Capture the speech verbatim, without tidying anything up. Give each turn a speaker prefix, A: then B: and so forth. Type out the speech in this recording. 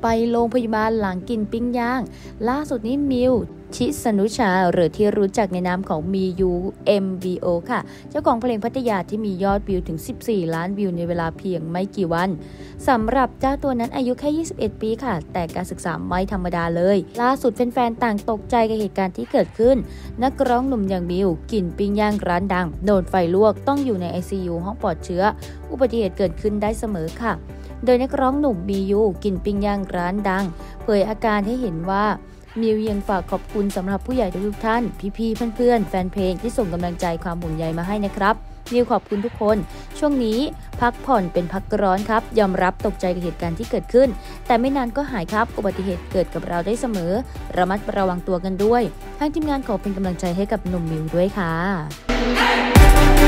A: ไปโรงพยาบาลหลังกินปิ้งย่างล่าสุดนี้มิวชิสนุชาหรือที่รู้จักในนามของมียู เอ็ม บี โอ ค่ะเจ้าของเพลงพัทยาที่มียอดวิวถึงสิบสี่ล้านวิวในเวลาเพียงไม่กี่วันสำหรับเจ้าตัวนั้นอายุแค่ยี่สิบเอ็ดปีค่ะแต่การศึกษาไม่ธรรมดาเลยล่าสุดแฟนๆต่างตกใจกับเหตุการณ์ที่เกิดขึ้นนักร้องหนุ่มอย่างมิวกินปิ้งย่างร้านดังโดนไฟลวกต้องอยู่ใน ไอ ซี ยู ห้องปลอดเชื้ออุบัติเหตุเกิดขึ้นได้เสมอค่ะโดยนักร้องหนุ่มมียูกินปิ้งย่างร้านดังเผยอาการให้เห็นว่ามิวยังฝากขอบคุณสำหรับผู้ใหญ่ทุกท่านพี่ๆเพื่อนๆแฟนเพลงที่ส่งกำลังใจความห่วงใยมาให้นะครับมิวขอบคุณทุกคนช่วงนี้พักผ่อนเป็นพักร้อนครับยอมรับตกใจกับเหตุการณ์ที่เกิดขึ้นแต่ไม่นานก็หายครับอุบัติเหตุเกิดกับเราได้เสมอระมัดระวังตัวกันด้วยทางทีมงานขอเป็นกำลังใจให้กับหนุ่มมิวด้วยค่ะ